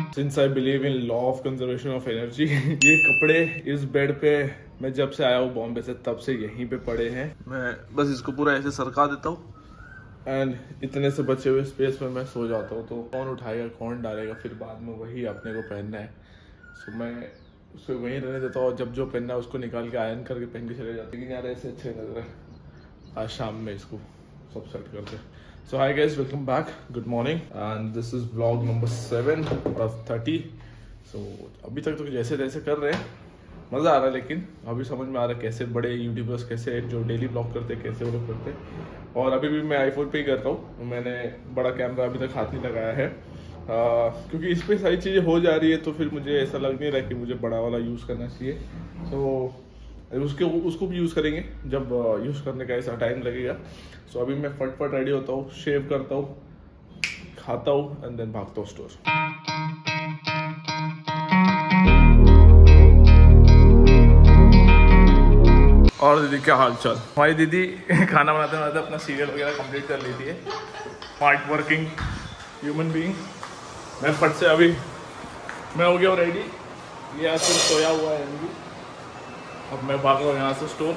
Since I believe in law of conservation of energy, ये कपड़े इस बेड पे मैं जब से आया हूँ बॉम्बे से तब से यहीं पे पड़े हैं। मैं बस इसको पूरा ऐसे सरका देता हूँ एंड इतने से बचे हुए स्पेस में मैं सो जाता हूँ। तो कौन उठाएगा, कौन डालेगा, फिर बाद में वही अपने को पहनना है। सो मैं उसको वहीं रहने देता हूँ, जब जो पहनना है उसको निकाल के आयरन करके पहन के चले जाते हैं। लेकिन यार ऐसे अच्छे नजर है, आज शाम में इसको सब सेट करते हैं। So hi guys, welcome back, good morning and this is vlog number 7 of 30। So अभी तक तो जैसे तैसे कर रहे हैं, मज़ा आ रहा है, लेकिन अभी समझ में आ रहा है कैसे बड़े यूट्यूबर्स, कैसे जो डेली ब्लॉग करते हैं, कैसे वो लोग करते हैं। और अभी भी मैं आईफोन पे ही करता हूँ, मैंने बड़ा कैमरा अभी तक हाथ नहीं लगाया है क्योंकि इस पर सारी चीज़ें हो जा रही है, तो फिर मुझे ऐसा लग नहीं रहा कि मुझे बड़ा वाला यूज़ करना चाहिए। तो उसको भी यूज़ करेंगे जब यूज़ करने का ऐसा टाइम लगेगा। सो अभी मैं फटफट रेडी होता हूँ, शेव करता हूँ, खाता हूँ एंड देन भागता हूँ स्टोर। और दीदी क्या हाल चाल? हमारी दीदी खाना बनाते बनाते अपना सीरियल वगैरह कंप्लीट कर लेती है। Hard working human being. मैं फट से अभी मैं हो गया हूँ रेडी, ये आज सिर्फ सोया हुआ है अभी। अब मैं भाग रहा हूँ यहाँ से स्टोर।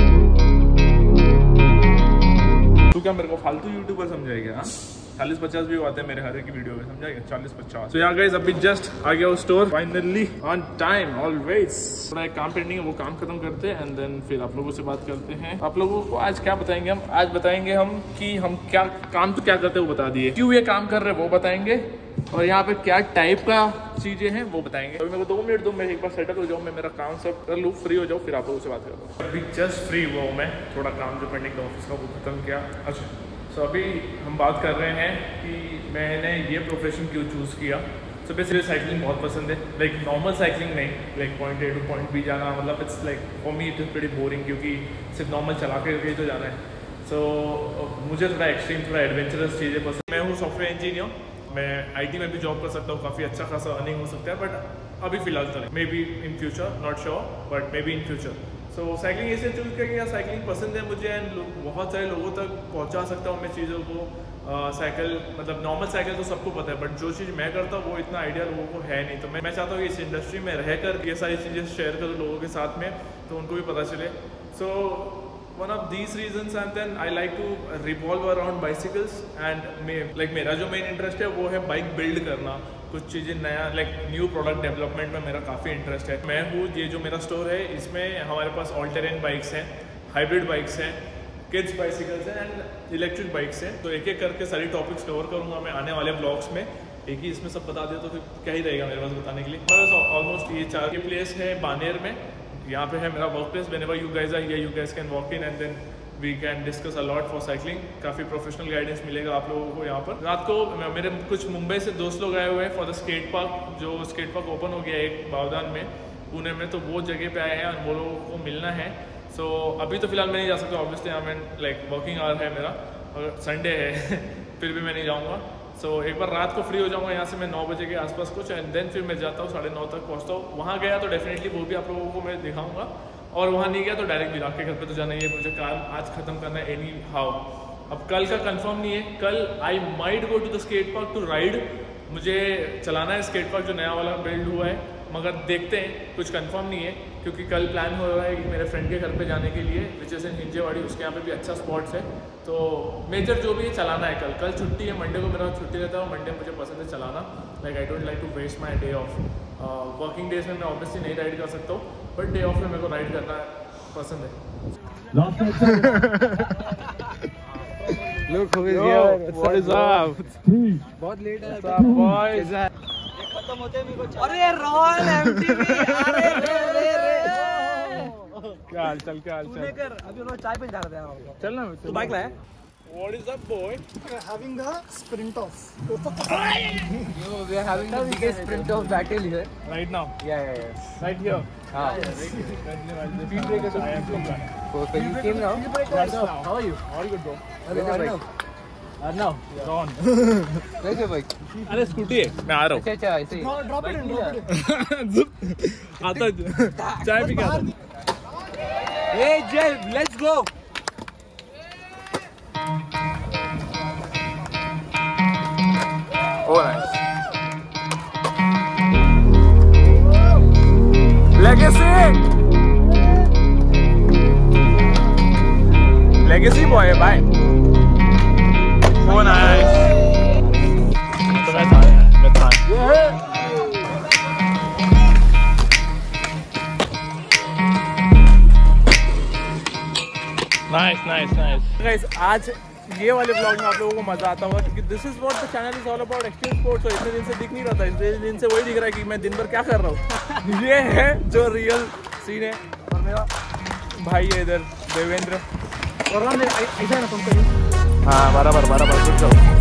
तू क्या मेरे को फालतू यूट्यूबर समझाएगा? हाँ, 40-50 व्यू आते हैं मेरे हर एक वीडियो में, समझाएगा? 40-50। तो यहाँ गाइस अभी जस्ट आ गया store, finally on time always. थोड़ा एक काम पेंडिंग है, वो काम खत्म करते हैं एंड देन फिर आप लोगों से बात करते हैं। आप लोगों को आज क्या बताएंगे हम? आज बताएंगे हम कि हम क्या काम तो क्या करते हैं वो बता दिए, क्यों ये काम कर रहे हैं वो बताएंगे, और यहाँ पे क्या टाइप का चीजें हैं वो बताएंगे। अभी मेरे को 2 मिनट दो, मैं एक बार सेटल हो जाऊँ, मैं मेरा काम सब कर लूँ, फ्री हो जाऊँ, फिर आप लोगों से बात करता हूँ। अभी जस्ट फ्री हुआ हूँ मैं, थोड़ा काम जो पेंडिंग था ऑफिस का वो खत्म किया। अच्छा, सो अभी हम बात कर रहे हैं कि मैंने ये प्रोफेशन क्यों चूज़ किया। सो बेसिकली साइकिलिंग बहुत पसंद है, लाइक नॉर्मल साइकिलिंग नहीं, like point A to point B जाना, मतलब it's like for me it is pretty boring, क्योंकि सिर्फ नॉर्मल चला के तो जाना है। सो मुझे थोड़ा एक्सट्रीम, थोड़ा एडवेंचरस चीज़ें पसंद। मैं हूँ सॉफ्टवेयर इंजीनियर, मैं IT में भी जॉब कर सकता हूँ, काफ़ी अच्छा खासा अर्निंग हो सकता है, बट अभी फिलहाल तो नहीं, maybe in future, not sure, but maybe in future. So cycling ऐसे चूज़ किया कि यार साइकिलिंग पसंद है मुझे एंड बहुत सारे लोगों तक पहुंचा सकता हूँ मैं चीज़ों को। साइकिल मतलब नॉर्मल साइकिल तो सबको पता है, बट जो चीज़ मैं करता हूँ वो इतना आइडिया लोगों को है नहीं। तो मैं चाहता हूँ कि इस इंडस्ट्री में रहकर ये सारी चीज़ें शेयर करूँ लोगों के साथ में, तो उनको भी पता चले। So one of these reasons and then I like to revolve around bicycles and मेरा जो मेन इंटरेस्ट है वो है बाइक बिल्ड करना, कुछ चीज़ें नया, लाइक न्यू प्रोडक्ट डेवलपमेंट में मेरा काफ़ी इंटरेस्ट है। मैं हूँ, ये जो मेरा स्टोर है इसमें हमारे पास ऑल टेरेन बाइक्स हैं, हाइब्रिड बाइक्स हैं, किड्स बाइसिकल्स हैं एंड इलेक्ट्रिक बाइक्स हैं। तो एक एक करके सारी टॉपिक्स कवर करूँगा मैं आने वाले ब्लॉग्स में। एक ही इसमें सब बता दिया तो फिर क्या ही रहेगा मेरे पास बताने के लिए। मेरे पास ऑलमोस्ट ये 4 प्लेस है बानेर में, यहाँ पे है मेरा work place. Whenever you guys are here you guys can walk in and then we can discuss a lot for cycling. काफ़ी प्रोफेशनल गाइडेंस मिलेगा आप लोगों को यहाँ पर। रात को मेरे कुछ मुंबई से दोस्त लोग आए हुए हैं फॉर द स्केट पार्क, जो स्केट पार्क ओपन हो गया है एक बावदान में, पुणे में, तो वो जगह पे आए हैं और वो लोगों को मिलना है। सो अभी तो फिलहाल मैं नहीं जा सकता ऑब्वियसली, यहाँ मैं लाइक वर्किंग आवर है मेरा और संडे है फिर भी मैं नहीं जाऊँगा। सो एक बार रात को फ्री हो जाऊँगा यहाँ से मैं 9 बजे के आसपास कुछ, एंड देन फिर मैं जाता हूँ 9:30 तक पहुँचता हूँ। वहाँ गया तो डेफिनेटली वो भी आप लोगों को मैं दिखाऊँगा, और वहाँ नहीं गया तो डायरेक्ट विराट के घर पे तो जाना ही है मुझे। काम आज खत्म करना है एनी हाउ। अब कल का कंफर्म नहीं है, कल I might go to the skate park to ride, मुझे चलाना है स्केट पार्क जो नया वाला बिल्ड हुआ है, मगर देखते हैं, कुछ कंफर्म नहीं है, क्योंकि कल प्लान हो रहा है कि मेरे फ्रेंड के घर पे जाने के लिए, विच इज़ इन हिंजेवाड़ी, उसके यहाँ पे भी अच्छा स्पॉट्स है। तो मेजर जो भी है चलाना है कल। कल छुट्टी है, मंडे को मेरा छुट्टी रहता है, मंडे मुझे पसंद है चलाना, like I don't like to waste my day off. Working days में मैं ऑब्वियसली नहीं राइड कर सकता हूँ, बट डे ऑफ में मेरे को राइड करना पसंद है। Look who is here. What is up? बहुत लेट है boys? खत्म होते मेरे को। अरे रॉयल एमटीवी, क्या हाल चाल, क्या हाल चाल? कर अभी उन्होंने चाय पे जा रहे हैं। चल ना तो बाइक लाया। What is up, boy? Having a sprint off. We are having the biggest sprint off battle here. Right now? Yeah. Right here? हाँ. Speed breaker to I am from that. So you came now? What's up? How are you? All good, bro. Where's your bike? Arnav, gone. Where's your bike? अरे scooty है, मैं आ रहा हूँ। अच्छा ऐसे ही. Drop it in. आता चाय P के आता। Hey Jay, let's go. Oh nice. Legacy boy bye. So nice. तो मैं था। नाइस। गाइस आज ये वाले ब्लॉग में आप लोगों को मजा आता होगा क्योंकि this is what the channel is all about, extreme sports. और इतने दिन से दिख नहीं रहा था, इतने दिन से वही दिख रहा है कि मैं दिन भर क्या कर रहा हूँ। ये है जो रियल सीन है। और मेरा भाई है इधर देवेंद्र। और ऐसा है ना तुम हाँ बराबर कुछ जाओ।